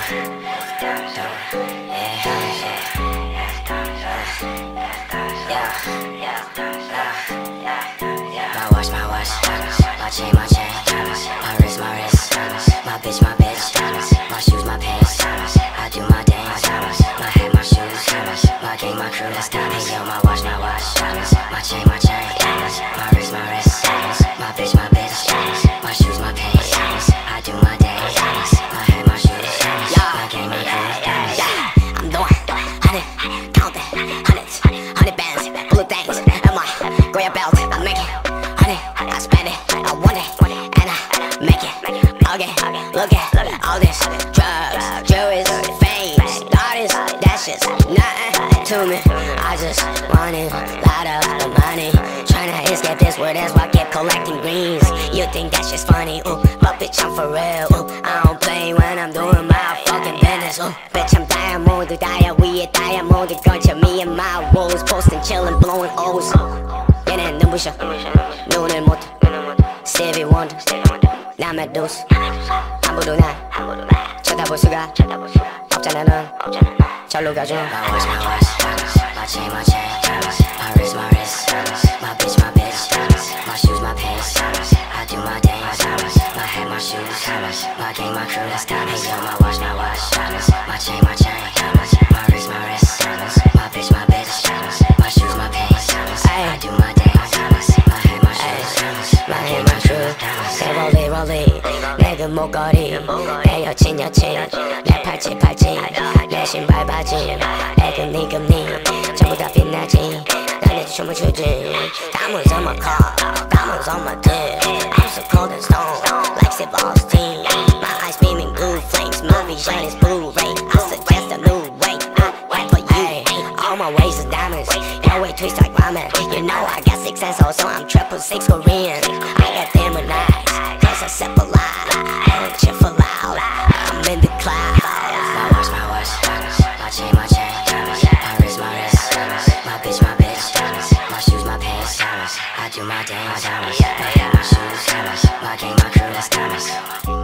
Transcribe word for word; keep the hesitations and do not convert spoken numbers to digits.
My watch, my watch, my chain, my chain, my wrist, my wrist, my bitch, my bitch, my shoes, my pants. I do my dance, my hat, my shoes, my gang, my crew. Hey yo, my watch, my watch, my chain, my chain, my wrist, my wrist, my bitch, my bitch, my shoes, my pants. I do my dance, my hat, my shoes, my gang, my crew. I'm doing hundred, counting hundreds, hundred bands, blue things, and my gray belt. I make it hundred, I spend it, I want it, and I make it. Okay, look at all this drugs, jewelry, fame, artists, that shit's nothing to me. I just wanted a lot of the money, tryna escape this world, that's why I keep collecting greens. You think that shit's funny, ooh, but bitch I'm for real, ooh. I don't play when I'm doing my fucking business, ooh. Bitch I'm diamond, diet, we a diamond, guncha, me and my wolves, posting, chillin', blowing O's. 얘는 눈부셔, 눈을 못 떠. Stevie Wonder, 나 메두사. 아무도 날 쳐다볼 수가 없잖아. 넌 절로 가줘. My watch, my watch, my chain, my chain, my wrist, my wrist, my bitch, my bitch, my shoes, my pants. I do my dance, my hat, my shoes, my gang, my crew. Hey yo, my watch, my watch, my chain, my chain, my wrist, my wrist, my bitch, my bitch, my shoes, my pants. I do my dance, my hat, my shoes, my gang, my crew. 내 rollie rollie 내 그 목걸이 내 여친 여친 내 팔찌 팔찌 내 신발 바지 내 금리 금리 전부 다 빛나지 나는 춤을 추지 Diamonds on my car Diamonds on my dick I'm so cold and stone like Steve Austin My eyes beaming blue flames My vision is blue ray I suggest a new way I wait for you All my ways is diamonds Your way twist like ramen You know I got six sense so I'm triple six Korean I got demonized Cause I sip a lot And chill for loud I'm in the cloud My watch, my watch, my chain, my chain, my wrist, my wrist, my bitch, my bitch, my shoes, my pants. I do my dance, my hat, my shoes, my gang, my crew.